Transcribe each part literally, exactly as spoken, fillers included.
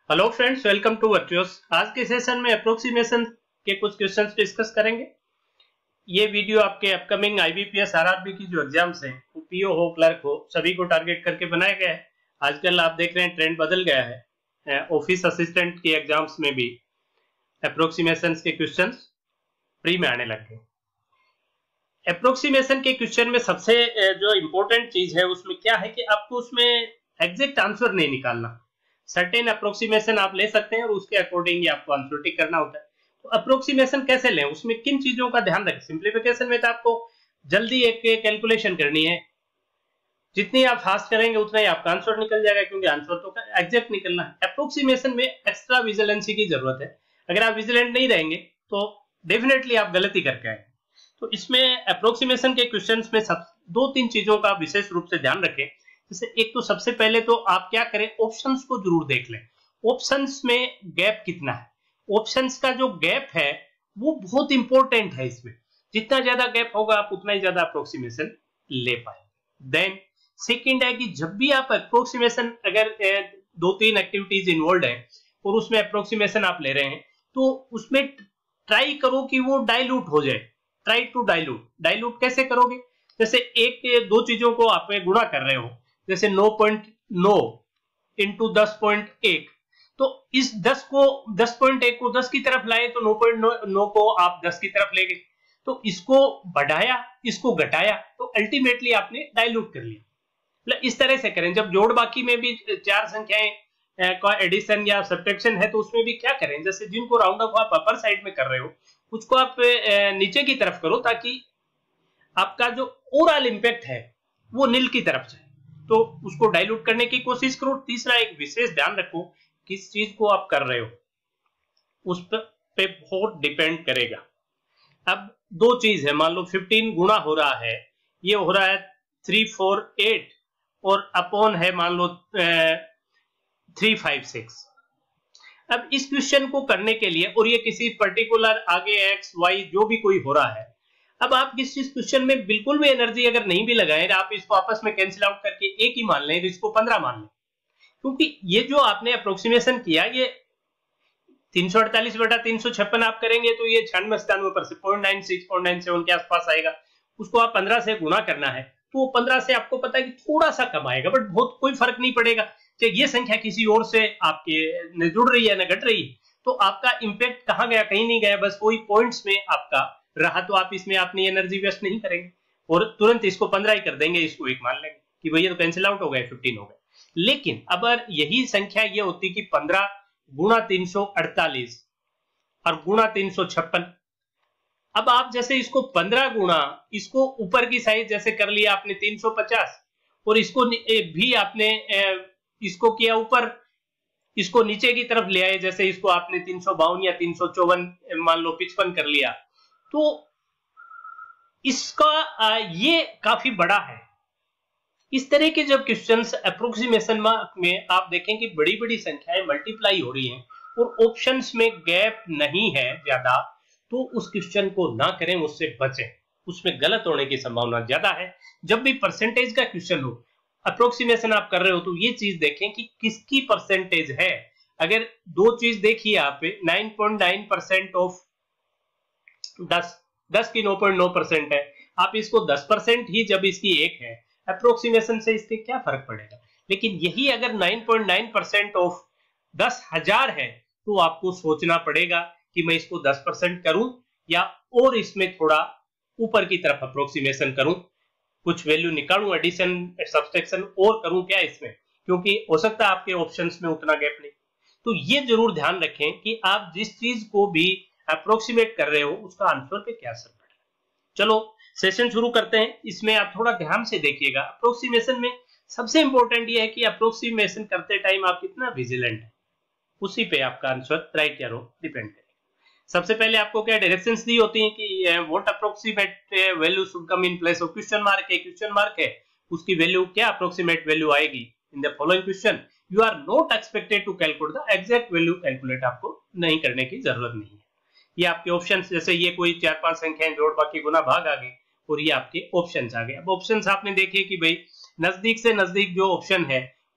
Hello friends, welcome to Virtuous. आज के session में अप्रोक्सीमेशन के कुछ क्वेश्चंस डिस्कस करेंगे। ये वीडियो आपके अपकमिंग आईबीपीएस आरआरबी की जो एग्जाम्स हैं, वो पीओ हो, क्लर्क हो, सभी को टारगेट करके बनाया गया है। आजकल आप देख रहे हैं ट्रेंड बदल गया है, ऑफिस असिस्टेंट की एग्जाम्स में भी अप्रोक्सीमेशन के क्वेश्चंस प्री में आने लग गए। अप्रोक्सीमेशन के क्वेश्चन में सबसे जो इम्पोर्टेंट चीज है उसमें क्या है कि आपको उसमें एग्जैक्ट आंसर नहीं निकालना। सर्टेन अप्रोक्सीमेशन आप ले सकते हैं और उसके अकॉर्डिंग ही आपको आंसर टिक करना होता है। तो अप्रोक्सीमेशन कैसे लें, उसमें किन चीजों का ध्यान रखें। सिंप्लीफिकेशन में तो आपको जल्दी एक कैलकुलेशन करनी है, जितनी आप फास्ट करेंगे उतना ही आपका आंसर निकल जाएगा, क्योंकि आंसर तो एग्जैक्ट निकलना है। अप्रोक्सीमेशन में एक्स्ट्रा विजिलेंसी की जरूरत है। अगर आप विजिलेंट नहीं रहेंगे तो डेफिनेटली आप गलती करके आएंगे। तो इसमें अप्रोक्सीमेशन के क्वेश्चंस में सब दो तीन चीजों का विशेष रूप से ध्यान रखें। जैसे एक तो सबसे पहले तो आप क्या करें, ऑप्शंस को जरूर देख लें। ऑप्शंस में गैप कितना है, ऑप्शंस का जो गैप है वो बहुत इंपॉर्टेंट है। इसमें जितना ज्यादा गैप होगा आप उतना ही ज्यादा अप्रोक्सीमेशन ले पाए। देन सेकंड है कि जब भी आप अप्रोक्सीमेशन, अगर दो तीन एक्टिविटीज इन्वॉल्व है और उसमें अप्रोक्सीमेशन आप ले रहे हैं, तो उसमें ट्राई करो कि वो डाइल्यूट हो जाए। Try to dilute. डाइल्यूट कैसे करोगे, जैसे एक दो चीजों को आप गुणा कर रहे हो, जैसे नौ पॉइंट नौ इंटू दस पॉइंट एक, तो इस दस को दस पॉइंट एक को दस की तरफ लाए तो नौ पॉइंट नौ को आप दस की तरफ ले गए। तो इसको बढ़ाया, इसको घटाया, तो अल्टीमेटली आपने डाइल्यूट कर लिया। इस तरह से करें। जब जोड़ बाकी में भी चार संख्याएं का एडिशन या सब्ट्रैक्शन है तो उसमें भी क्या करें, जैसे जिनको राउंड ऑफ आप अपर साइड में कर रहे हो उसको आप नीचे की तरफ करो, ताकि आपका जो ओवरऑल इंपैक्ट है वो नील की तरफ जाए। तो उसको डाइल्यूट करने की कोशिश करो। तीसरा, एक विशेष ध्यान रखो किस चीज को आप कर रहे हो, उस पे बहुत डिपेंड करेगा। अब दो चीज है, मान लो पंद्रह गुणा हो रहा है, ये हो रहा है थ्री फोर एट और अपॉन है मान लो थ्री फाइव सिक्स। अब इस क्वेश्चन को करने के लिए, और ये किसी पर्टिकुलर आगे एक्स वाई जो भी कोई हो रहा है, अब आप किस चीज क्वेश्चन में बिल्कुल भी एनर्जी अगर नहीं भी लगाए, आप इसको आपस में कैंसिल आउट करके एक ही मान लें, इसको पंद्रह मान लें, क्योंकि ये जो आपने अप्रोक्सीमेशन किया ये तीन सौ अड़तालीस बटा तीन सौ छप्पन आप करेंगे तो ये छियानवे सतानवे पर से point nine six point nine seven के आसपास आएगा। उसको आप पंद्रह से गुणा करना है तो वो पंद्रह से आपको पता है कि थोड़ा सा कम आएगा, बट बहुत कोई फर्क नहीं पड़ेगा। चाहे ये संख्या किसी और से आपके जुड़ रही है ना घट रही है, तो आपका इंपैक्ट कहाँ गया, कहीं नहीं गया, बस वही पॉइंट्स में आपका रहा। तो आप इसमें अपनी एनर्जी वेस्ट नहीं करेंगे और तुरंत इसको पंद्रह ही कर देंगे, इसको एक मान लेंगे कि भैया तो कैंसिल आउट हो गए, पंद्रह हो गए। लेकिन अगर यही संख्या ये होती कि पंद्रह गुणा तीन सौ अड़तालीस और गुणा तीन सौ छप्पन, अब आप जैसे इसको पंद्रह गुणा, इसको ऊपर की साइड जैसे कर लिया आपने तीन सौ पचास, और इसको भी आपने इसको किया ऊपर, इसको नीचे की तरफ ले आए, जैसे इसको आपने तीन सौ बावन या तीन सौ चौवन मान लो पिचपन कर लिया, तो इसका ये काफी बड़ा है। इस तरह के जब क्वेश्चंस अप्रोक्सीमेशन में आप देखें कि बड़ी बड़ी संख्याएं मल्टीप्लाई हो रही हैं और ऑप्शंस में गैप नहीं है ज्यादा, तो उस क्वेश्चन को ना करें, उससे बचें, उसमें गलत होने की संभावना ज्यादा है। जब भी परसेंटेज का क्वेश्चन हो, अप्रोक्सीमेशन आप कर रहे हो, तो ये चीज देखें कि किसकी परसेंटेज है। अगर दो चीज देखिए आप, nine point nine percent of दस दस की नौ पॉइंट नौ परसेंट है, आप इसको दस परसेंट ही जब इसकी एक है, अप्रोक्सीमेशन से इसके क्या फर्क पड़ेगा। लेकिन यही अगर nine point nine percent of दस हजार है, तो आपको सोचना पड़ेगा कि मैं इसको दस परसेंट करूं या और इसमें थोड़ा ऊपर की तरफ अप्रोक्सीमेशन करूं, कुछ वैल्यू निकालूं, एडिशन सब्सट्रैक्शन और करूं क्या इसमें, क्योंकि हो सकता है आपके ऑप्शंस में उतना गैप नहीं। तो ये जरूर ध्यान रखें कि आप जिस चीज को भी अप्रोक्सीमेट कर रहे हो उसका आंसर पे क्या असर पड़ रहा है। चलो सेशन शुरू करते हैं। इसमें आप थोड़ा ध्यान से देखिएगा। अप्रोक्सीमेशन में सबसे इंपॉर्टेंट ये है कि अप्रोक्सीमेशन करते टाइम आप कितना विजिलेंट है, उसी पे आपका आंसर राइट या रॉन्ग डिपेंड करेगा। सबसे पहले आपको क्या डायरेक्शंस दी होती हैं कि what approximate value should come in place of question mark है, क्वेश्चन मार्क है, उसकी वैल्यू क्या अप्रोक्सीमेट वैल्यू आएगी in the following question. You are not expected to calculate the exact value, calculate आपको नहीं करने की जरूरत नहीं है। ये आपके ऑप्शंस, जैसे ये कोई चार पांच संख्याएं जोड़ बाकी गुना भाग आ गए और ये आपके ऑप्शंस आ गए। अब ऑप्शंस आपने देखे कि भाई नजदीक से नजदीक जो ऑप्शन है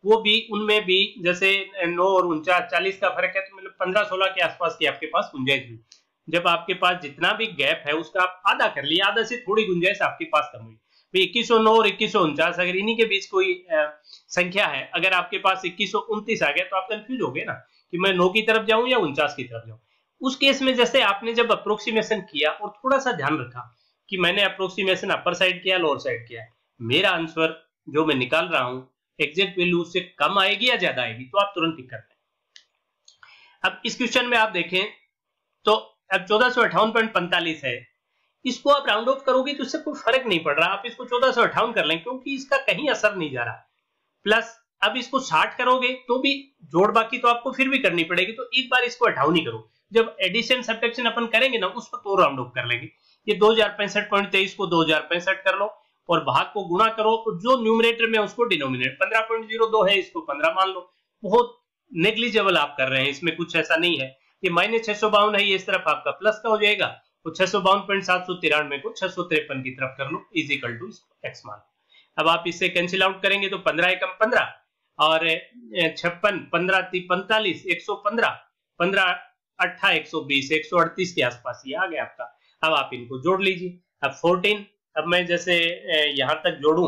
वो भी उनमें भी जैसे नौ और उनचास चालीस का फर्क है, तो मतलब पंद्रह सोलह के आसपास की आपके पास गुंजाइश हुई। जब आपके पास जितना भी गैप है उसका आप आधा कर लिए, आधा से थोड़ी गुंजाइश आपके पास कम हुई। भाई इक्कीस सौ नौ और इक्कीस सौ उनचास अगर इन्हीं के बीच कोई आ, संख्या है, अगर आपके पास इक्कीस सौ उनतीस आ गया तो आप कंफ्यूज हो गए ना कि मैं नौ की तरफ जाऊं या उनचास की तरफ जाऊं। उस केस में जैसे आपने जब अप्रोक्सीमेशन किया और थोड़ा सा ध्यान रखा कि मैंने अप्रोक्सीमेशन अपर साइड किया लोअर साइड किया, मेरा आंसर जो मैं निकाल रहा हूं एग्जैक्ट वैल्यू उससे कम आएगी या ज्यादा आएगी, तो आप तुरंत टिक करते हैं। अब इस क्वेश्चन में आप देखें तो अब चौदह सौ अट्ठावन पॉइंट पैंतालीस है, इसको आप राउंड ऑफ करोगे तो इससे कोई फर्क नहीं पड़ रहा, आप इसको चौदह सौ अट्ठावन कर लें क्योंकि इसका कहीं असर नहीं जा रहा। प्लस अब इसको साठ करोगे तो भी जोड़ बाकी तो आपको फिर भी करनी पड़ेगी, तो एक बार इसको अट्ठावन ही करो। जब एडिशन सब्ट्रैक्शन अपन करेंगे ना उस पर तो राउंड ऑफ कर लेंगे। ये दो हजार पैंसठ पॉइंट तेईस को दो हजार पैंसठ कर लो और भाग को गुणा करो, जो न्यूमरेटर में उसको डिनोमिनेटर पंद्रह पॉइंट जीरो दो है इसको पंद्रह मान लो। बहुत नेग्लिजिबल आप कर रहे हैं, इसमें कुछ ऐसा नहीं है। ये माइनस छह सौ बावन है, ये इस तरफ आपका प्लस का हो जाएगा, तो छह सौ बावन पॉइंट सात सौ तिरानवे को छह सौ तिरपन की तरफ कर लो इज इक्वल टू एक्स मान। अब आप इससे कैंसिल आउट करेंगे तो पंद्रह एकम पंद्रह और छप्पन पंद्रह पैंतालीस एक सौ पंद्रह पंद्रह अट्ठा एक सौ बीस एक सौ अड़तीस के आसपास ये आ गया आपका। अब आप इनको जोड़ लीजिए। अब चौदह, अब मैं जैसे यहां तक जोड़ूं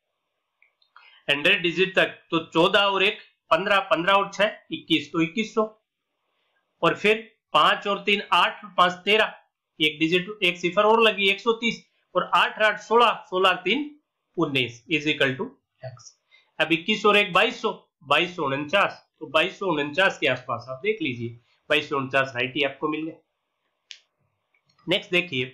हंड्रेड डिजिट तक, तो चौदह और एक पंद्रह, पंद्रह और छह इक्कीस, तो इक्कीस सौ, और फिर पांच और तीन आठ, पांच तेरह, एक डिजिट एक सिफर और लगी एक सौ तीस, और आठ आठ सोलह, सोलह तीन उन्नीस इज इक्वल टू एक्स। अब इक्कीस और एक बाईस सौ, बाईस सौ उनचास, तो बाईस सौ उनचास के आसपास आप देख लीजिए, बाईस सौ उनचास राइट ही आपको मिल गया। नेक्स्ट देखिए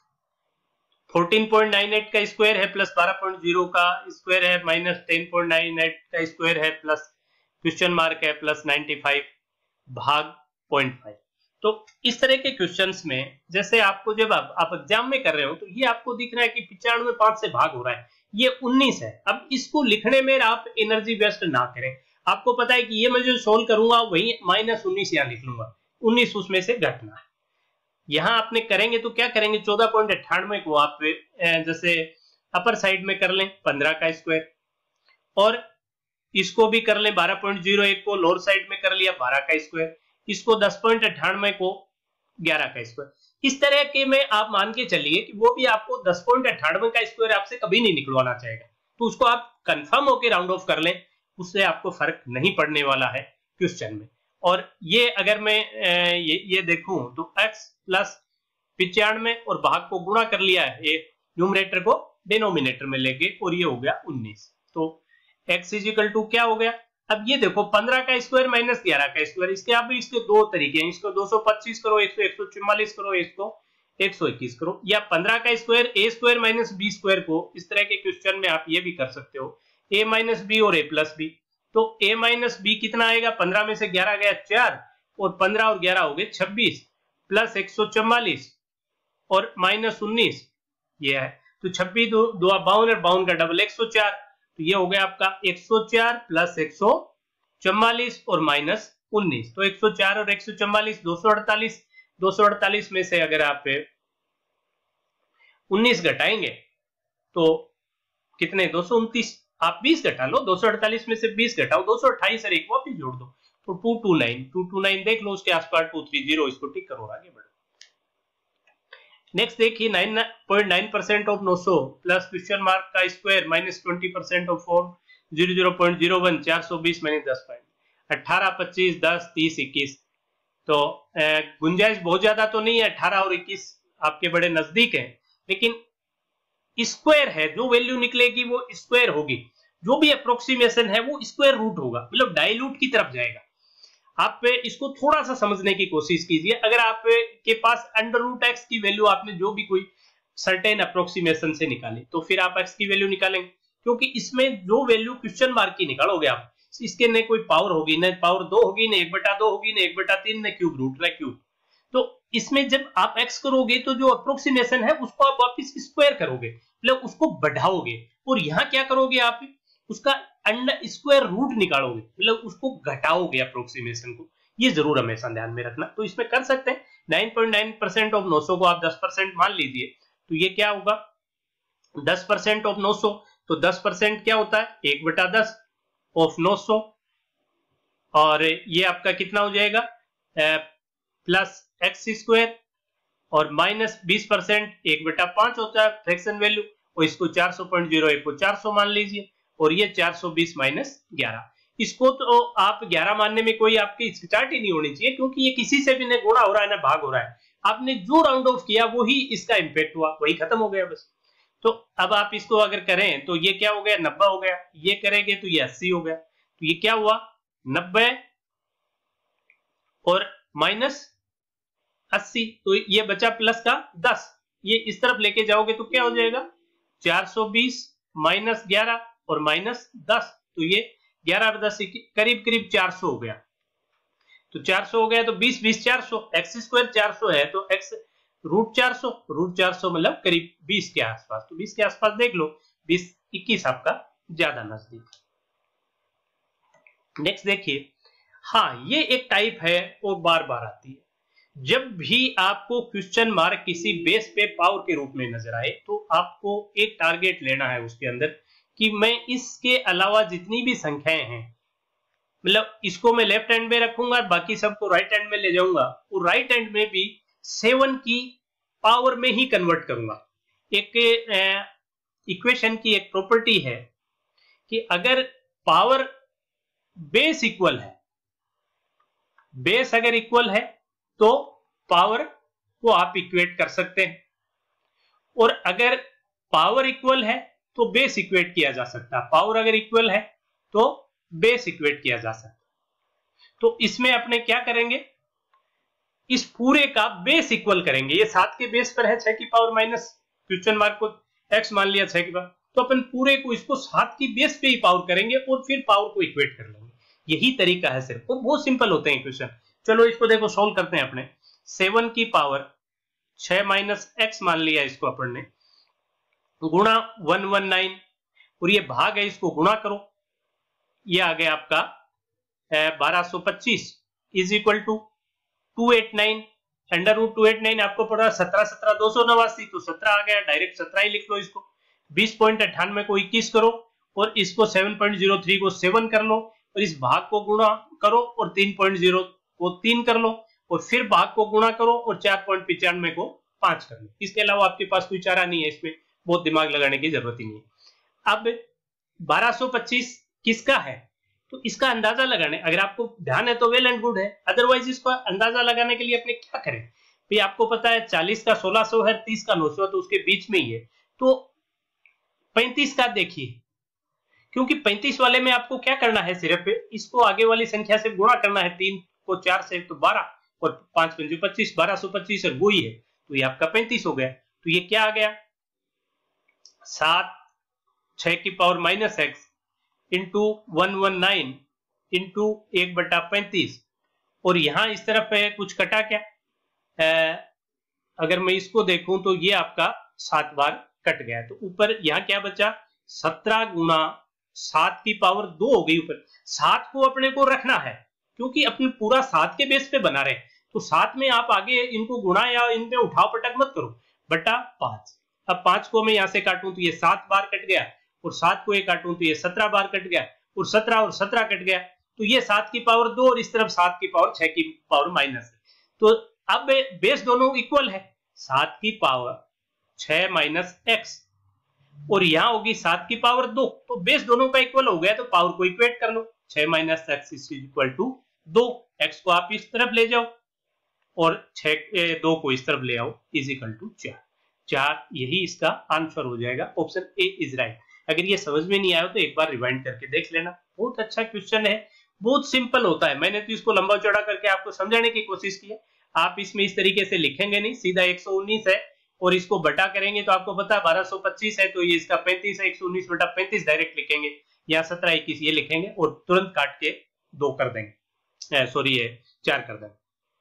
चौदह पॉइंट नाइन एट का स्क्वायर है प्लस बारह पॉइंट जीरो का स्क्वायर है माइनस दस पॉइंट नाइन एट का स्क्वायर है प्लस क्वेश्चन मार्क है प्लस पचानवे भाग ज़ीरो पॉइंट फाइव। तो इस तरह के क्वेश्चंस में जैसे आपको जब आप, आप एग्जाम में कर रहे हो तो ये आपको दिख रहा है कि पिचानवे पांच से भाग हो रहा है, ये उन्नीस है। अब इसको लिखने में आप एनर्जी वेस्ट ना करें, आपको पता है कि ये मैं जो सोल्व करूंगा वही माइनस उन्नीस यहाँ लिख लूंगा, उन्नीस उसमें से घटना है। यहां आपने करेंगे तो क्या करेंगे, चौदह पॉइंट अट्ठानवे को आप जैसे अपर साइड में कर लें पंद्रह का स्क्वायर, और इसको भी कर लें बारह पॉइंट जीरो एक को लोअर साइड में कर लिया बारह का स्क्वायर, इसको दस पॉइंट अट्ठानवे को ग्यारह का स्क्वायर। इस तरह के में आप मान के चलिए कि वो भी आपको दस पॉइंट अट्ठानवे का स्क्वायर आपसे कभी नहीं निकलवाना चाहेगा, तो उसको आप कंफर्म होकर राउंड ऑफ कर लें, उससे आपको फर्क नहीं पड़ने वाला है क्वेश्चन में। और ये अगर मैं ये, ये देखूं तो x प्लस पिचानवे और भाग को गुणा कर लिया है, ये न्यूमरेटर को डिनोमिनेटर में लेके, और ये हो गया उन्नीस। तो x इज इक्वल टू क्या हो गया, अब ये देखो पंद्रह का स्क्वायर माइनस ग्यारह का स्क्वायर, इसके आप इसके दो तरीके हैं, इसको दो सौ पच्चीस करो, इसको एक सौ चौवालीस करो, इसको एक सौ इक्कीस करो, या पंद्रह का square a square minus b square को इस तरह के क्वेश्चन में आप ये भी कर सकते हो, a माइनस बी और a प्लस बी। तो a माइनस बी कितना आएगा, पंद्रह में से ग्यारह गया चार, और पंद्रह और ग्यारह हो गए छब्बीस, प्लस एक सौ चौवालीस और माइनस उन्नीस ये है, तो छब्बीस दो दो बावन और बावन का डबल एक सौ चार, तो ये हो गया आपका एक सौ चार प्लस एक सौ चौवालीस और माइनस उन्नीस, तो एक सौ चार और एक सौ चौवालीस दो सौ अड़तालीस, दो सौ अड़तालीस में से अगर आप उन्नीस घटाएंगे तो कितने, दो सौ उनतीस, आप बीस घटा लो, दो सौ अड़तालीस में से बीस घटाओ, दो सौ अट्ठाईस और एक वापस जोड़ दो, तो दो सौ उनतीस, दो सौ उनतीस देख लो, उसके आसपास दो सौ तीस, इसको टिक करो आगे बढ़ो। नेक्स्ट देखिए नौ पॉइंट नौ परसेंट ऑफ नौ सौ प्लस क्वेश्चन मार्क का स्क्वायर माइनस बीस percent of zero point zero one, चार सौ बीस माइनस दस पॉइंट, अठारह, पच्चीस, दस, तीस, इक्कीस। तो गुंजाइश बहुत ज्यादा तो नहीं है, अठारह और इक्कीस आपके बड़े नजदीक है, लेकिन स्क्वायर है, जो वैल्यू निकलेगी वो स्क्वायर होगी, जो भी अप्रोक्सीमेशन है वो स्क्वायर रूट होगा, मतलब डाइल्यूट की तरफ जाएगा। आप इसको थोड़ा सा समझने की कोशिश कीजिए। अगर आप के पास अंडर रूट एक्स की वैल्यू आपने जो भी कोई सर्टेन अप्रोक्सीमेशन से निकाली, तो फिर आप एक्स की वैल्यू निकालेंगे, क्योंकि इसमें जो वैल्यू क्वेश्चन मार्क की निकालोगे आप, इसके न कोई पावर होगी, न पावर दो होगी, न एक बटा दो होगी, न एक बटा तीन, न क्यूब रूट, न क्यूब। तो इसमें जब आप एक्स करोगे तो जो अप्रोक्सीमेशन है उसको आप वापस स्क्वायर करोगे, मतलब उसको बढ़ाओगे, और यहाँ क्या करोगे आप, उसका अंडर स्क्वायर रूट निकालोगे, मतलब उसको घटाओगे अप्रोक्सीमेशन को। ये जरूर हमेशा ध्यान में रखना। तो इसमें कर सकते हैं नौ पॉइंट नौ परसेंट ऑफ नौ सौ को आप दस परसेंट मान लीजिए, तो ये क्या होगा, दस परसेंट ऑफ नौ सौ, तो दस परसेंट क्या होता है, एक बटा दस, ऑफ नौ सौ, और ये आपका कितना हो जाएगा प्लस एक्स स्क्वायर और माइनस बीस परसेंट एक बटा पांच होता है फ्रैक्शन वैल्यू, और इसको चार सौ पॉइंट जीरो एक को चार सौ मान लीजिए, और ये चार सौ बीस माइनस ग्यारह। इसको तो आप ग्यारह मानने में कोई आपकी स्टार्ट ही नहीं होनी चाहिए, क्योंकि ये किसी से भी न गुणा हो रहा है ना भाग हो रहा है। आपने जो राउंड ऑफ किया वो ही इसका इंपैक्ट हुआ, वही खत्म हो गया बस। तो अब आप इसको अगर करें तो ये क्या हो गया, नब्बे हो गया, ये करेंगे तो ये अस्सी हो गया, तो ये क्या हुआ नब्बे और माइनस अस्सी, तो ये बचा प्लस का दस। ये इस तरफ लेके जाओगे तो क्या हो जाएगा चार सौ बीस माइनस ग्यारह और माइनस दस, तो ये ग्यारह और दस करीब करीब चार सौ हो गया। तो चार सौ हो गया तो बीस बीस चार सौ, एक्स स्क्वायर चार सौ है तो एक्स रूट चार सौ, रूट चार सौ मतलब करीब बीस के आसपास, तो बीस के आसपास देख लो, बीस इक्कीस आपका ज्यादा नजदीक। नेक्स्ट देखिए, हाँ ये एक टाइप है और बार बार आती है। जब भी आपको क्वेश्चन मार्क किसी बेस पे पावर के रूप में नजर आए तो आपको एक टारगेट लेना है उसके अंदर कि मैं इसके अलावा जितनी भी संख्याएं हैं, मतलब इसको मैं लेफ्ट हैंड में रखूंगा, बाकी सबको राइट हैंड में ले जाऊंगा, और राइट हैंड में भी सेवन की पावर में ही कन्वर्ट करूंगा। एक इक्वेशन की एक प्रॉपर्टी है कि अगर पावर बेस इक्वल है, बेस अगर इक्वल है तो पावर को आप इक्वेट कर सकते हैं, और अगर पावर इक्वल है तो बेस इक्वेट किया जा सकता है, पावर अगर इक्वल है तो बेस इक्वेट किया जा सकता है। तो इसमें अपने क्या करेंगे, इस पूरे का बेस इक्वल करेंगे। ये सात के बेस पर है छह की पावर माइनस क्वेश्चन मार्क को एक्स मान लिया छह की पावर, तो अपन पूरे को इसको सात की बेस पे ही पावर करेंगे और फिर पावर को इक्वेट कर लेंगे। यही तरीका है सिर्फ, और बहुत सिंपल होते हैं क्वेश्चन। चलो इसको देखो सॉल्व करते हैं अपने। सेवन की पावर छह माइनस एक्स मान लिया इसको अपन ने, गुणा वन वन नाइन, और ये भाग है इसको गुणा करो, ये आ गया आपका बारह सौ पच्चीस is equal to two eight nine, under root two eight nine आपको पड़ा सत्रह सत्रह दो सौ नवासी, तो सत्रह आ गया, डायरेक्ट सत्रह ही लिख लो इसको। बीस पॉइंट अट्ठानवे को इक्कीस करो और इसको सेवन पॉइंट जीरो थ्री को सेवन कर लो, और इस भाग को गुणा करो और तीन पॉइंट जीरो को तीन कर लो, और फिर भाग को गुणा करो और चार पॉइंट पिचानवे को पांच कर लो। इसके अलावा आपके पास कोई चारा नहीं है, इसमें बहुत दिमाग लगाने की जरूरत ही नहीं है। अब बारह सौ पच्चीस किसका है, तो इसका अंदाजा लगाने, अगर आपको ध्यान है तो वेल एंड गुड है, अदरवाइज इसका अंदाजा लगाने के लिए अपने क्या करें भाई, आपको पता है चालीस का सोलह सौ है, तीस का नौ सौ, तो उसके बीच में ही है, तो पैंतीस का देखिए, क्योंकि पैंतीस वाले में आपको क्या करना है, सिर्फ इसको आगे वाली संख्या से गुणा करना है, तीन को चार से तो बारह और पांच पंजे पच्चीस, बारह सौ पच्चीस और वो ही है, तो ये आपका पैंतीस हो गया। तो ये क्या आ गया, सात छह की power minus x into one one nine into एक बटा पैंतीस, और यहां इस तरफ है कुछ कटा क्या, आ, अगर मैं इसको देखूं तो ये आपका सात बार कट गया, तो ऊपर यहां क्या बचा, सत्रह गुना सात की पावर दो हो गई ऊपर। सात को अपने को रखना है क्योंकि अपने पूरा सात के बेस पे बना रहे हैं, तो सात में आप आगे इनको गुणा या इनमें उठाव पटक मत करो, बटा पांच। अब पांच को मैं यहां से काटूं तो ये सात बार कट गया, और सात को ये काटूं तो ये सत्रह बार कट गया, और सत्रह और सत्रह कट गया, तो ये सात की पावर दो और इस तरफ सात की पावर छह की पावर माइनस है। तो अब बेस दोनों इक्वल है, सात की पावर छह माइनस एक्स, और यहां होगी सात की पावर दो, तो बेस दोनों का इक्वल हो गया, तो पावर को इक्वेट कर लो, छह minus x is equal to दो, एक्स को आप इस तरफ ले जाओ और छह दो को इस तरफ ले आओ, इज इक्वल टू चार, चार यही इसका आंसर हो जाएगा, ऑप्शन ए इज राइट। अगर ये समझ में नहीं आया तो एक बार रिवाइंड करके देख लेना, बहुत अच्छा क्वेश्चन है, बहुत सिंपल होता है। मैंने तो इसको लंबा चौड़ा करके आपको समझाने की कोशिश की है, आप इसमें इस तरीके से लिखेंगे नहीं, सीधा एक सौ उन्नीस है और इसको बटा करेंगे तो आपको पता है बारह सौ पच्चीस है, तो ये इसका पैंतीस है, एक सौ उन्नीस बटा पैंतीस डायरेक्ट लिखेंगे, यहाँ सत्रह इक्कीस ये लिखेंगे और तुरंत काट के दो कर देंगे, सॉरी ये चार कर देंगे।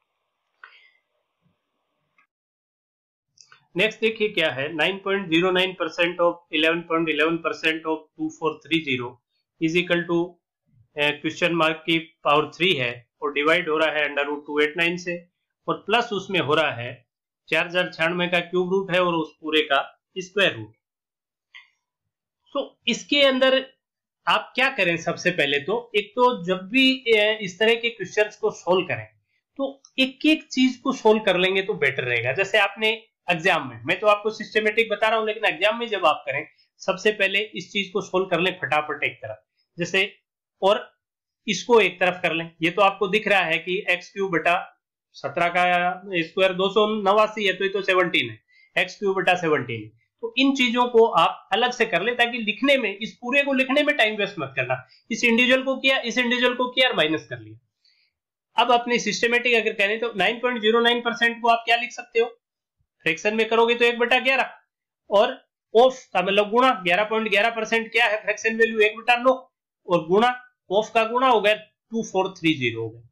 नेक्स्ट देखिए क्या है, nine point zero nine percent of eleven point eleven percent of two four three zero is equal to question mark की पावर थ्री है, और डिवाइड हो रहा है under root two eight nine से, और प्लस उसमें हो रहा है चार हजार छियानवे का क्यूब रूट है और उस पूरे का स्क्वायर रूट। तो इसके अंदर आप क्या करें, सबसे पहले तो एक तो जब भी इस तरह के क्वेश्चंस को सोल्व करें तो एक एक चीज को सोल्व कर लेंगे तो बेटर रहेगा। जैसे आपने एग्जाम में, मैं तो आपको सिस्टमेटिक बता रहा हूं, लेकिन एग्जाम में जब आप करें सबसे पहले इस चीज को सोल्व कर लें फटाफट एक तरफ, जैसे और इसको एक तरफ कर लें। ये तो आपको दिख रहा है कि एक्स क्यूब बटा सत्रह का स्क्वायर दो सौ नवासी है, तो ये तो सेवनटीन है, एक्स क्यूब बटा सेवनटीन। तो इन चीजों को आप अलग से कर ले ताकि लिखने में, इस पूरे को लिखने में टाइम वेस्ट मत करना। इस इंडिविजुअल को किया, इस इंडिविजुअल को किया और माइनस कर लिया। अब अपनी सिस्टमेटिक अगर करें तो nine point zero nine percent को आप क्या लिख सकते हो, फ्रैक्शन में करोगे तो एक बटा ग्यारह, और ऑफ का मतलब गुणा, ग्यारह पॉइंट ग्यारह परसेंट क्या है फ्रैक्शन वैल्यू, एक बटा नौ, और गुणा ऑफ का गुणा हो गया टू फोर थ्री जीरो हो गया,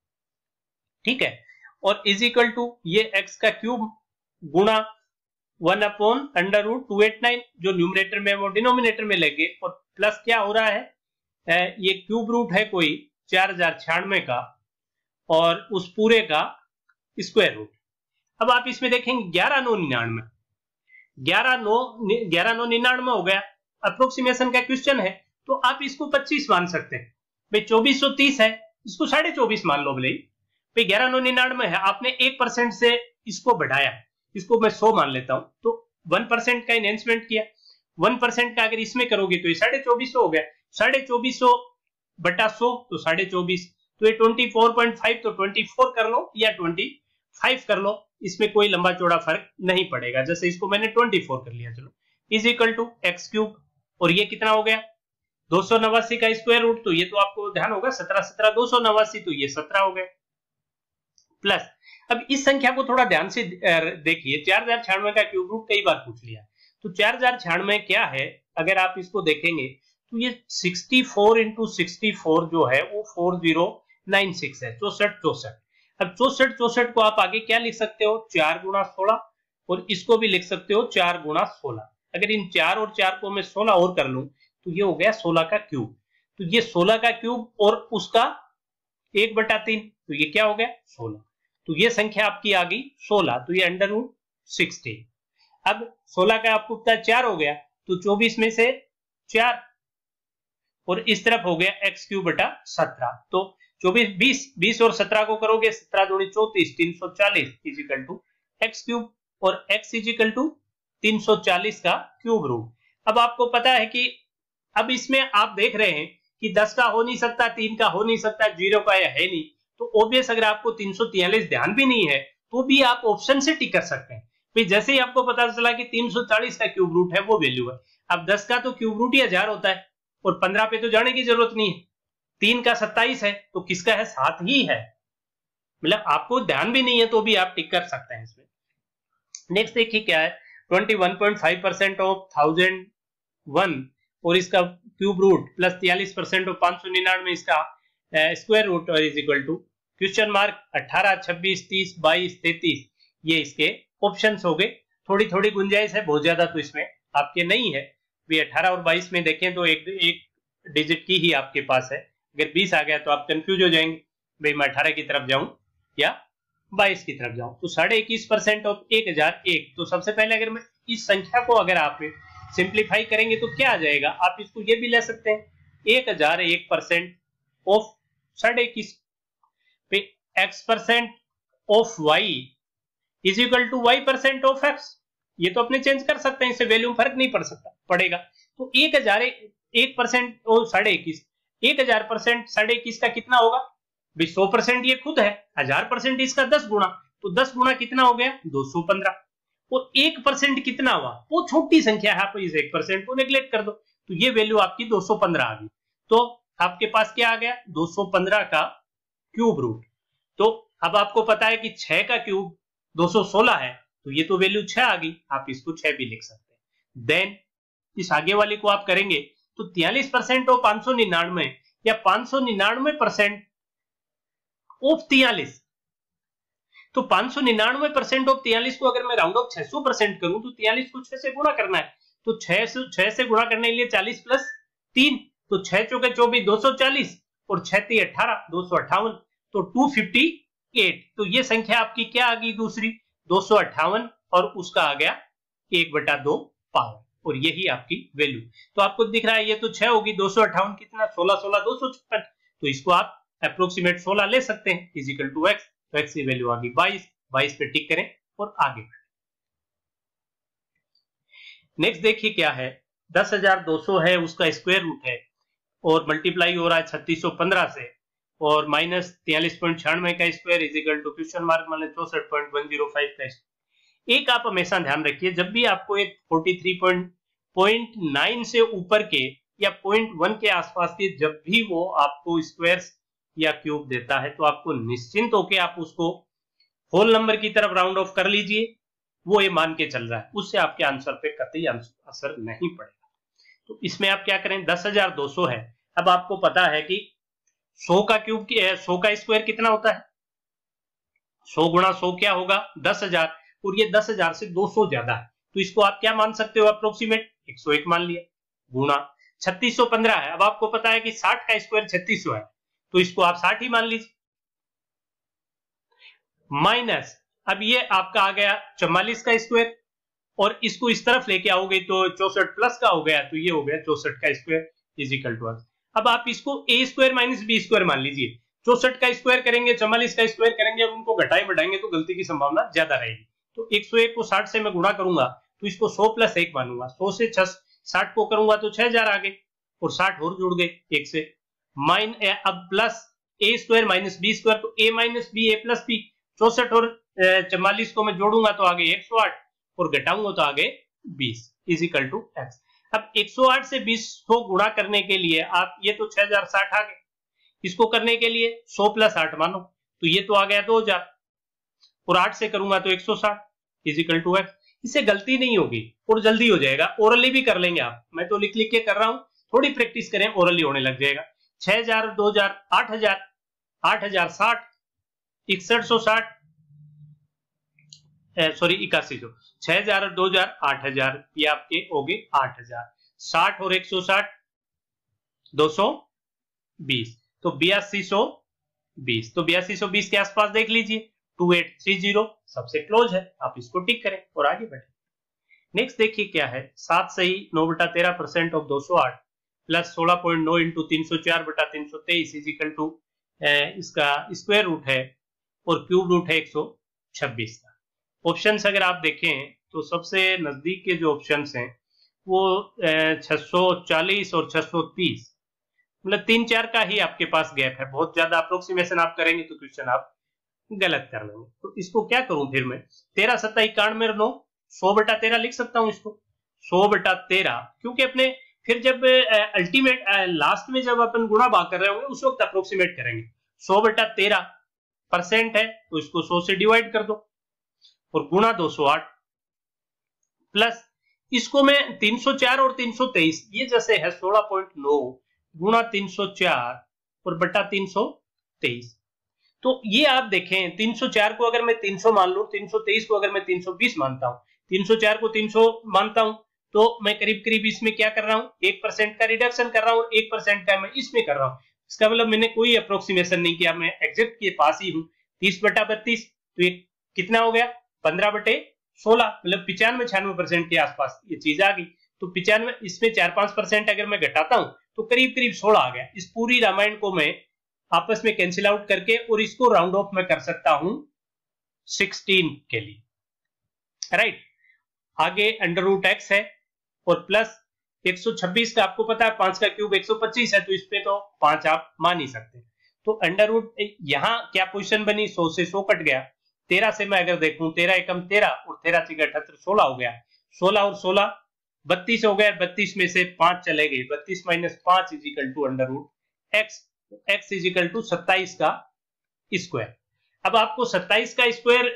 ठीक है। और इज इक्वल टू ये एक्स का क्यूब गुणा one upon under root two eight nine, जो न्यूमरेटर में वो डिनोमिनेटर में लेंगे, और प्लस क्या हो रहा है, ये क्यूब रूट है कोई चार हजार छियानवे का और उस पूरे का स्क्वायर रूट। अब आप इसमें देखेंगे ग्यारह नौ निन्यानवे, ग्यारह नौ ग्यारह नौ निन्यानवे हो गया, अप्रोक्सीमेशन का क्वेश्चन है तो आप इसको पच्चीस मान सकते हैं भाई, चौबीस सौ तीस है, इसको साढ़े चौबीस मान लो भले भाई, ग्यारह नौ निन्यानवे है, आपने एक परसेंट से इसको बढ़ाया, इसको मैं सौ मान लेता हूं, तो वन परसेंट का इनहेंसमेंट किया, वन परसेंट का अगर इसमें करोगे तो ये साढ़े चौबीस सौ हो गया, साढ़े चौबीस सौ बटा सौ तो साढ़े चौबीस, तो ये ट्वेंटी फोर पॉइंट फाइव, तो ट्वेंटी फोर कर लो या ट्वेंटी फाइव कर लो, इसमें कोई लंबा चौड़ा फर्क नहीं पड़ेगा। जैसे इसको मैंने ट्वेंटी फोर कर लिया, चलो is equal to x cube, और ये कितना हो गया दो सौ नवासी का स्क्वायर रूट, तो ये तो आपको ध्यान होगा सत्रह सत्रह दो सौ नवासी, तो ये सत्रह हो गया, प्लस अब इस संख्या को थोड़ा ध्यान से देखिए, चार हजार छियानवे का क्यूब रूट कई बार पूछ लिया, तो चार हजार छियानवे क्या है, अगर आप इसको देखेंगे तो ये sixty four into sixty four जो है वो फोर जीरो नाइन सिक्स है, चौसठ चौसठ। अब चौसठ चौसठ को आप आगे क्या लिख सकते हो, चार गुणा सोलह, और इसको भी लिख सकते हो चार गुणा सोलह। अगर इन चार और चार को मैं सोलह और कर लूं तो ये हो गया सोलह का क्यूब, तो ये सोलह का क्यूब और उसका एक बटा तीन, तो ये क्या हो गया सोलह, तो ये संख्या आपकी आ गई सोलह, तो ये अंडर रूट सिक्सटीन। अब सोलह का आपको पता चार हो गया, तो चौबीस में से चार, और इस तरफ हो गया एक्स क्यूब बटा सत्रह, तो चौबीस बीस बीस और सत्रह को करोगे, सत्रह दूनी चौतीस, तीन सौ चालीस इजिकल टू एक्स क्यूब, और एक्स इजिकल टू तीन सौ चालीस का क्यूब रूट। अब आपको पता है कि अब इसमें आप देख रहे हैं कि दस का हो नहीं सकता, तीन का हो नहीं सकता, जीरो का या है नहीं, तो ऑब्वियस अगर आपको तीन सौ तैंतालीस ध्यान भी नहीं है तो भी आप ऑप्शन से टिक कर सकते हैं। फिर जैसे ही आपको पता चला कि तीन सौ चालीस का क्यूब रूट है वो वैल्यू है, अब दस का तो क्यूब रूट ही हजार होता है, और पंद्रह पे तो जाने की जरूरत नहीं है, तीन का सत्ताईस है तो किसका है, सात ही है, मतलब आपको ध्यान भी नहीं है तो भी आप टिक कर सकते हैं इसमें। नेक्स्ट देखिए क्या है, twenty one point five percent of thousand one और इसका क्यूब रूट प्लस तियालीस परसेंट ऑफ पांच सौ निन्यानवे इसका स्क्वायर रूट, और is equal to question mark अठारह छब्बीस तीस बाईस तैतीस, ये इसके ऑप्शंस हो गए। थोड़ी थोड़ी गुंजाइश है, बहुत ज्यादा तो इसमें आपके नहीं है, भी अठारह और बाईस में देखें तो एक एक डिजिट की ही आपके पास है, अगर बीस आ गया तो आप कंफ्यूज हो जाएंगे, भाई मैं अठारह की तरफ जाऊं या बाईस की तरफ जाऊं। तो साढ़े इक्कीस परसेंट ऑफ एक हजार एक, तो सबसे पहले अगर मैं इस संख्या को अगर आप सिंप्लीफाई करेंगे तो क्या आ जाएगा, आप इसको ये भी ले सकते हैं, एक हजार एक परसेंट ऑफ साढ़े इक्कीस पे x percent of y is equal to y percent of x, ये तो अपने चेंज कर सकते हैं, इससे वैल्यू फर्क नहीं पड़ सकता पड़ेगा। तो एक हजार एक परसेंट और साढ़े इक्कीस, एक हजार परसेंट साढ़े इक्कीस का कितना होगा भाई, सौ परसेंट ये खुद है, हजार परसेंट इसका दस गुना, तो दस गुना कितना हो गया दो सौ पंद्रह, और एक परसेंट कितना हुआ, वो छोटी संख्या है, आप इस एक परसेंट को नेग्लेक्ट कर दो, तो ये वैल्यू आपकी दो सौ पंद्रह आ गई। तो आपके पास क्या आ गया, दो सौ पंद्रह का क्यूब रूट। तो अब आपको पता है कि छह का क्यूब दो सौ सोलह है, तो ये तो वैल्यू छह आ गई, आप इसको छह भी लिख सकते हैं। देन इस आगे वाली को आप करेंगे तो तियालीस परसेंट ऑफ पांच सौ निन्यानवे या पांच सौ निन्यानवे परसेंट ऑफ तियालीस, तो पांच सौ निन्यानवे परसेंट ऑफ तियालीस को अगर मैं राउंड ऑफ छह सौ परसेंट करूं तो तियालीस को छह से गुणा करना है, तो छह से छह से गुणा करने के लिए चालीस प्लस तीन, तो छह चौके चौबीस दो सौ चालीस और छह ती अठारह दो सौ अट्ठावन, तो दो सौ अट्ठावन। तो ये संख्या आपकी क्या आ गई दूसरी दो सौ अट्ठावन, और उसका आ गया एक बटा दो पावर। और यही आपकी वैल्यू। तो आपको दिख रहा है ये तो छह होगी, दो सौ अट्ठावन कितना, सोलह सोलह दो सौ छप्पन, तो इसको आप अप्रोक्सीमेट सोलह ले सकते हैं, इजिकल टू एक्स। तो एक्स की वैल्यू आ गई बाईस, बाईस पे टिक करें और आगे। नेक्स्ट देखिए क्या है, दस हजार दो सौ है, उसका स्क्वायर रूट है और मल्टीप्लाई हो रहा है छत्तीस सौ पंद्रह से, और माइनस तियालीस पॉइंट छियानवे का square is equal to question mark मान चौसठ पॉइंट वन जीरो फाइव का स्क्वायर। एक आप हमेशा ध्यान रखिए, जब भी आपको एक तैंतालीस पॉइंट नौ से ऊपर के या पॉइंट वन के आसपास के जब भी वो आपको स्क्वायर्स या क्यूब देता है, तो आपको निश्चिंत होकर आप उसको होल नंबर की तरफ राउंड ऑफ कर लीजिए, वो ये मान के चल रहा है, उससे आपके आंसर पे कतई असर नहीं पड़ेगा। तो इसमें आप क्या करें, दस हजार दो सौ है, अब आपको पता है कि सौ का क्यूब सौ का स्क्वायर कितना होता है, सौ गुणा सौ क्या होगा, दस हजार, और ये दस हजार से दो सौ ज्यादा है, तो इसको आप क्या मान सकते हो, अप्रोक्सीमेट एक सौ एक मान लिया, गुणा छत्तीस सौ पंद्रह है, अब आपको पता है कि साठ का स्क्वायर छत्तीस सौ है, तो इसको आप साठ ही मान लीजिए, माइनस अब ये आपका आ गया चौवालीस का स्क्वायर, और इसको इस तरफ लेके आओगे तो चौसठ प्लस का हो गया, तो ये हो गया चौसठ का स्क्वायर इजिकल टू। अब आप इसको a square minus b square मान लीजिए, चौसठ का स्क्वायर करेंगे, चौवालीस का स्क्वायर करेंगे, और उनको घटाए बढ़ाएंगे तो गलती की संभावना ज्यादा रहेगी। तो एक सौ एक को साठ से मैं गुणा करूंगा तो इसको सौ प्लस एक मानूंगा, सौ से साठ को करूंगा तो छह हजार आ गए, और साठ और जुड़ गए एक से, माइन अब plus a square minus b square, तो a minus b a plus b, चौसठ और चौवालीस को मैं जोड़ूंगा तो आगे एक सौ आठ, और घटाऊंगा तो आगे बीस इजिकल टू एक्स। अब एक सौ आठ से बीस को गुणा करने के लिए आप, ये तो छह हजार साठ आ गए, इसको करने के लिए सौ प्लस आठ मानो, तो ये तो आ गया दो हजार, और आठ से करूंगा तो एक सौ साठ इजिकल टू एक्स। इससे गलती नहीं होगी और जल्दी हो जाएगा, ओरली भी कर लेंगे आप, मैं तो लिख लिख के कर रहा हूं, थोड़ी प्रैक्टिस करें ओरली होने लग जाएगा। छह हजार, दो हजार, आठ हजार, आठ हजार साठ, इकसठ सौ साठ, सॉरी इक्यासी सौ, छह हजार और दो हजार, आठ हजार, ये आपके हो गए आठ हजार, साठ और एक सौ साठ, दो सौ बीस, तो बयासी सौ बीस, तो बयासी सौ बीस के आसपास देख लीजिए, टू एट थ्री जीरो सबसे क्लोज है, आप इसको टिक करें और आगे बढ़े। नेक्स्ट देखिए क्या है, सात सही नौ बटा तेरह परसेंट ऑफ दो सौ आठ प्लस सोलह पॉइंट नौ इंटू तीन सौ चार बटा तीन सौ तेईस इजिकल टू, इसका स्क्वायर रूट है और क्यूब रूट है एक सौ छब्बीस का। ऑप्शंस अगर आप देखें तो सबसे नजदीक के जो ऑप्शंस हैं वो छह सौ चालीस और छह सौ तीस, मतलब तीन चार का ही आपके पास गैप है, बहुत ज्यादा अप्रोक्सीमेशन आप करेंगे तो क्वेश्चन आप गलत कर लेंगे। तो इसको क्या करूं फिर मैं, तेरह सत्ता इक्यानवे नौ, सौ बटा तेरह लिख सकता हूं इसको, सौ बटा तेरह, क्योंकि अपने फिर जब अल्टीमेट लास्ट में जब अपन गुणा भाग कर रहे होंगे उस वक्त अप्रोक्सीमेट करेंगे। सौ बटा तेरह परसेंट है तो इसको सौ से डिवाइड कर दो और गुणा दो सौ आठ, प्लस इसको मैं तीन सौ चार और तीन सौ तेईस, ये जैसे है सोलह पॉइंट नौ गुणा तीन सौ चार और बटा तीन सौ तेईस, तो ये आप देखें तीन सौ चार को अगर मैं तीन सौ मान लूं, तीन सौ तेईस को अगर मैं तीन सौ बीस मानता हूं, तीन सौ चार को तीन सौ मानता हूं, तो मैं करीब करीब इसमें क्या कर रहा हूं, एक परसेंट का रिडक्शन कर रहा हूं, एक परसेंट का मैं इसमें कर रहा हूं। इसका मतलब मैंने कोई अप्रोक्सीमेशन नहीं किया, मैं एग्जैक्ट के पास ही हूं। तीस बटा बत्तीस, तो ये कितना हो गया, पंद्रह बटे सोलह, मतलब पिचानवे छियानवे परसेंट के आसपास ये चीज आ गई। तो पिचानवे, इसमें चार पांच परसेंट अगर मैं घटाता हूं तो करीब करीब सोलह आ गया। इस पूरी रामायण को मैं आपस में कैंसिल आउट करके और इसको राउंड ऑफ में कर सकता हूं सोलह के लिए, राइट। आगे अंडर रूट एक्स है और प्लस एक सौ छब्बीस का आपको पता है पांच का क्यूब एक सौ पच्चीस है, तो इस पे तो पांच आप मान ही सकते हैं। तो अंडर रूट यहां क्या पोजीशन बनी, सौ से सौ कट गया, तेरह से मैं अगर देखूं, तेरह एकम तेरह और तेरह चीज अठहत्तर, सोलह हो गया, सोलह और सोलह बत्तीस हो गया, बत्तीस में से पांच चले गए, बत्तीस माइनस पांच is equal to under root x, x is equal to सत्ताईस का स्क्वायर। अब आपको सत्ताईस का स्क्वायर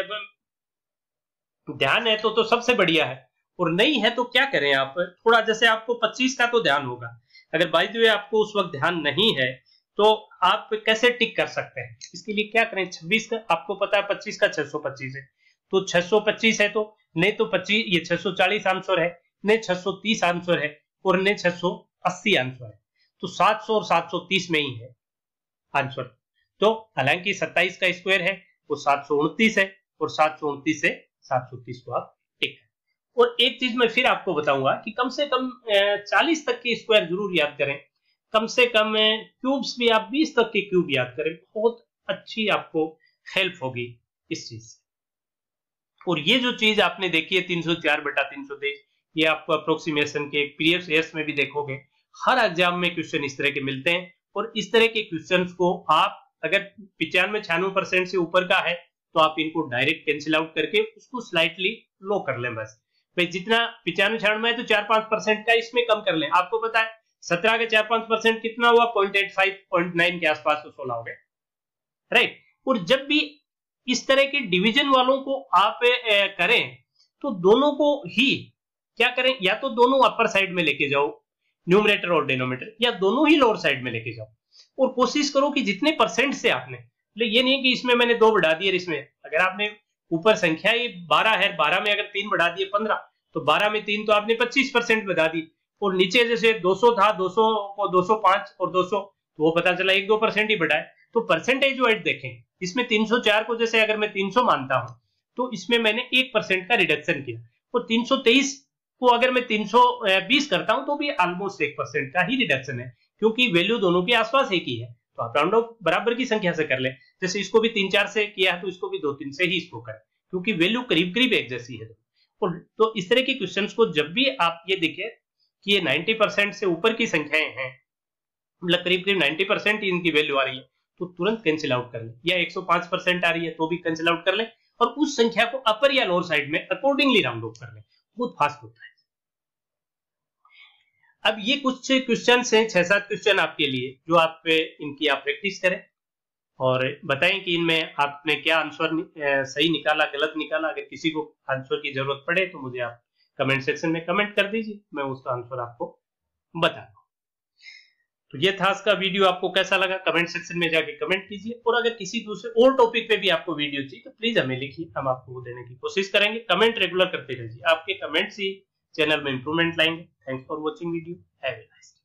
ध्यान है तो तो सबसे बढ़िया है, और नहीं है तो क्या करें आप, थोड़ा जैसे आपको पच्चीस का तो ध्यान होगा, अगर बाय द वे आपको उस वक्त ध्यान नहीं है तो आप कैसे टिक कर सकते हैं, इसके लिए क्या करें, छब्बीस का आपको पता है पच्चीस का छह सौ पच्चीस है, तो छह सौ पच्चीस है, तो नहीं तो पच्चीस, ये छह सौ चालीस आंसर है, नहीं छह सौ तीस आंसर है, और नहीं छह सौ अस्सी आंसर है, तो सात सौ और सात सौ तीस में ही है आंसर। तो हालांकि सत्ताईस का स्क्वायर है वो सात सौ उनतीस है, और सात सौ उनतीस से सात सौ तीस को आप टिक करें। और एक चीज मैं फिर आपको बताऊंगा कि कम से कम चालीस तक के स्क्वायर जरूर याद करें, कम से कम क्यूब्स भी आप बीस तक के क्यूब याद करें, बहुत अच्छी आपको हेल्प होगी इस चीज से। और ये जो चीज आपने देखी है तीन सौ चार बटा तीन सौ तेईस, ये आपको अप्रोक्सीमेशन के प्रीवियस ईयर्स में भी देखोगे, हर एग्जाम में क्वेश्चन इस तरह के मिलते हैं। और इस तरह के क्वेश्चंस को आप अगर पिचानवे छियानवे परसेंट से ऊपर का है तो आप इनको डायरेक्ट कैंसिल आउट करके उसको स्लाइटली लो कर लें। बस भाई जितना पिचानवे छियानवे है तो चार पांच परसेंट का इसमें कम कर लें। आपको पता है सत्रह का चार पांच परसेंट कितना हुआ, point eight five point nine के आसपास तो सोलह हो गए, राइट। और जब भी इस तरह के डिवीजन वालों को आप ए, करें तो दोनों को ही क्या करें, या तो दोनों अपर साइड में लेके जाओ न्यूमरेटर और डिनोमिनेटर, या दोनों ही लोअर साइड में लेके जाओ। और कोशिश करो कि जितने परसेंट से आपने, ये नहीं कि इसमें मैंने दो बढ़ा दिए, इसमें अगर आपने ऊपर संख्या ये बारह है, बारह में अगर तीन बढ़ा दिए पंद्रह, तो बारह में तीन तो आपने पच्चीस परसेंट बढ़ा दी। और नीचे जैसे दो सौ था, दो सौ को दो सौ पांच और दो सौ, तो वो पता चला एक दो परसेंट ही बढ़ाए। तो परसेंटेज वाइज देखें, इसमें तीन सौ चार को जैसे अगर मैं तीन सौ मानता हूं तो इसमें मैंने एक परसेंट का रिडक्शन किया। और तीन सौ तेईस को अगर मैं तीन सौ बीस करता हूं तो भी ऑलमोस्ट एक परसेंट का ही रिडक्शन है, क्योंकि वैल्यू दोनों के आसपास एक ही है। तो आप राउंड ऑफ बराबर की संख्या से कर ले, जैसे इसको भी तीन चार से किया है तो इसको भी दो तीन से ही इसको करें, क्योंकि वैल्यू करीब करीब एक जैसी है। और तो इस तरह के क्वेश्चंस को जब भी आप ये देखें कि ये नब्बे परसेंट से ऊपर की संख्याएं हैं, मतलब करीब करीब नब्बे परसेंट इनकी वैल्यू आ रही है, तो तुरंत कैंसिल आउट कर ले। या एक सौ पांच परसेंट आ रही है तो भी कैंसिल आउट कर ले, और उस संख्या को अपर या लोअर साइड में अकॉर्डिंगली राउंड ऑफ कर ले, बहुत फास्ट होता है। अब ये कुछ क्वेश्चन हैं, छह सात क्वेश्चन आपके लिए, जो आप इनकी आप प्रैक्टिस करें और बताएं कि इनमें आपने क्या आंसर सही निकाला, गलत निकाला। अगर किसी को आंसर की जरूरत पड़े तो मुझे आप कमेंट सेक्शन में कमेंट कर दीजिए, मैं उसका आंसर आपको बता दूं। तो ये था आज का वीडियो, आपको कैसा लगा कमेंट सेक्शन में जाके कमेंट कीजिए। और अगर किसी दूसरे और टॉपिक पे भी आपको वीडियो चाहिए तो प्लीज हमें लिखिए, हम आपको वो देने की कोशिश करेंगे। कमेंट रेगुलर करते रहिए, आपके कमेंट्स ही चैनल में इंप्रूवमेंट लाएंगे। Thanks for watching video, have a nice day.